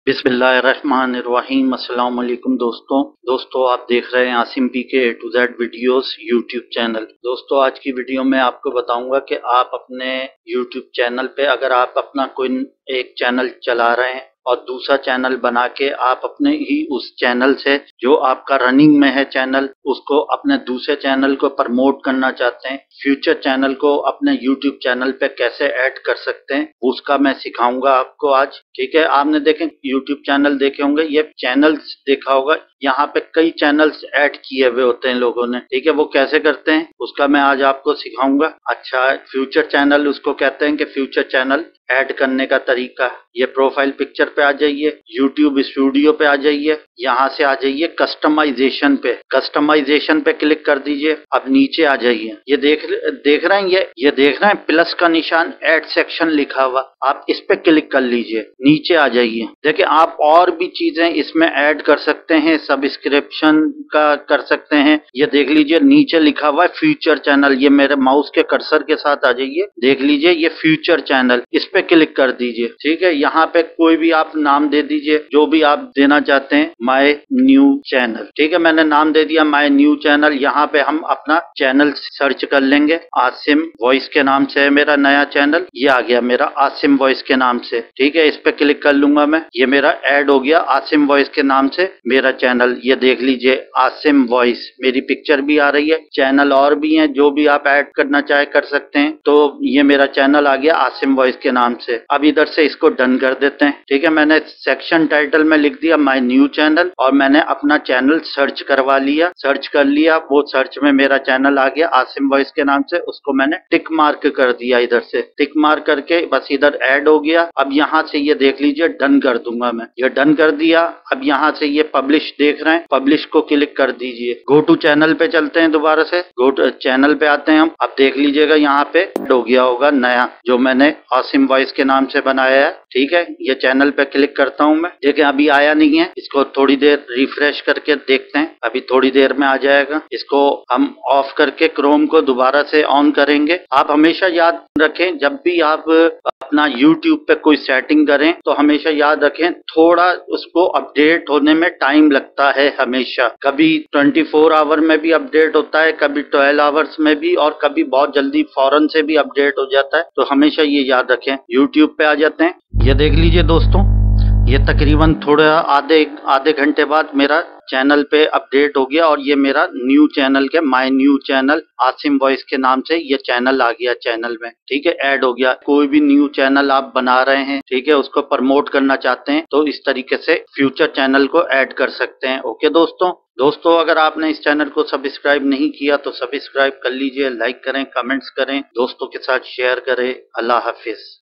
बिस्मिल्लाहिर्रहमानिर्रहीम। अस्सलाम वालेकुम दोस्तों आप देख रहे हैं Asim P K A to Z videos YouTube channel. दोस्तों आज की वीडियो में आपको बताऊंगा कि आप अपने यूट्यूब चैनल पे अगर आप अपना कोई एक चैनल चला रहे हैं और दूसरा चैनल बना के आप अपने ही उस चैनल से जो आपका रनिंग में है चैनल उसको अपने दूसरे चैनल को प्रमोट करना चाहते हैं, फ्यूचर चैनल को अपने यूट्यूब चैनल पे कैसे ऐड कर सकते हैं उसका मैं सिखाऊंगा आपको आज। ठीक है, आपने देखें यूट्यूब चैनल देखे होंगे, ये चैनल्स देखा होगा, यहाँ पे कई चैनल्स ऐड किए हुए होते हैं लोगों ने। ठीक है, वो कैसे करते हैं उसका मैं आज आपको सिखाऊंगा। अच्छा, फ्यूचर चैनल उसको कहते हैं कि फ्यूचर चैनल ऐड करने का तरीका। ये प्रोफाइल पिक्चर पे आ जाइए, यूट्यूब स्टूडियो पे आ जाइए, यहाँ से आ जाइए कस्टमाइजेशन पे, कस्टमाइजेशन पे क्लिक कर दीजिए। अब नीचे आ जाइए, ये देख रहे हैं, ये देख रहे हैं प्लस का निशान, ऐड सेक्शन लिखा हुआ, आप इस पे क्लिक कर लीजिए। नीचे आ जाइए, देखिए आप और भी चीजें इसमें ऐड कर सकते हैं, सब्सक्रिप्शन का कर सकते हैं। ये देख लीजिए नीचे लिखा हुआ है फ्यूचर चैनल, ये मेरे माउस के कर्सर के साथ आ जाइए, देख लीजिए ये फ्यूचर चैनल, इस पे क्लिक कर दीजिए। ठीक है, यहाँ पे कोई भी आप नाम दे दीजिए जो भी आप देना चाहते हैं, माय न्यू चैनल। ठीक है, मैंने नाम दे दिया माय न्यू चैनल। यहाँ पे हम अपना चैनल सर्च कर लेंगे, आसिम वॉइस के नाम से है मेरा नया चैनल, ये आ गया मेरा आसिम वॉइस के नाम से। ठीक है, इस पे क्लिक कर लूंगा मैं, ये मेरा ऐड हो गया आसिम वॉइस के नाम से मेरा चैनल। ये देख लीजिए आसिम वॉइस, मेरी पिक्चर भी आ रही है, चैनल और भी हैं जो भी आप ऐड करना चाहे कर सकते हैं। तो ये मेरा चैनल आ गया आसिम वॉइस के नाम से। अब इधर से इसको डन कर देते हैं। ठीक है, मैंने सेक्शन टाइटल में लिख दिया माय न्यू चैनल और मैंने अपना चैनल सर्च करवा लिया, सर्च कर लिया, वो सर्च में मेरा चैनल आ गया आसिम वॉइस के नाम से, उसको मैंने टिक मार्क कर दिया, इधर से टिक मार्क करके बस इधर ऐड हो गया। अब यहाँ से ये देख लीजिए डन कर दूंगा मैं, ये डन कर दिया। अब यहाँ से ये पब्लिश देख रहे हैं, पब्लिश को क्लिक कर दीजिए। गो टू चैनल पे चलते हैं, दोबारा से गो टू चैनल पे आते हैं हम। अब देख लीजिएगा यहाँ पे ऐड हो गया होगा नया जो मैंने आसिम वॉइस के नाम से बनाया है। ठीक है, ये चैनल पे क्लिक करता हूं मैं, देखिए अभी आया नहीं है, इसको थोड़ी देर रिफ्रेश करके देखते हैं, अभी थोड़ी देर में आ जाएगा। इसको हम ऑफ करके क्रोम को दोबारा से ऑन करेंगे। आप हमेशा याद रखें जब भी आप अपना YouTube पे कोई सेटिंग करें तो हमेशा याद रखें थोड़ा उसको अपडेट होने में टाइम लगता है हमेशा। कभी 24 आवर में भी अपडेट होता है, कभी 12 आवर्स में भी, और कभी बहुत जल्दी फौरन से भी अपडेट हो जाता है। तो हमेशा ये याद रखें। YouTube पे आ जाते हैं, ये देख लीजिए दोस्तों, ये तकरीबन थोड़ा आधे घंटे बाद मेरा चैनल पे अपडेट हो गया और ये मेरा न्यू चैनल के my new channel Asim voice के नाम से ये चैनल आ गया चैनल में। ठीक है, ऐड हो गया। कोई भी न्यू चैनल आप बना रहे हैं, ठीक है, उसको प्रमोट करना चाहते हैं तो इस तरीके से फ्यूचर चैनल को ऐड कर सकते हैं। ओके दोस्तों अगर आपने इस चैनल को सब्सक्राइब नहीं किया तो सब्सक्राइब कर लीजिए, लाइक करें, कमेंट्स करें, दोस्तों के साथ शेयर करें। अल्लाह हाफिज।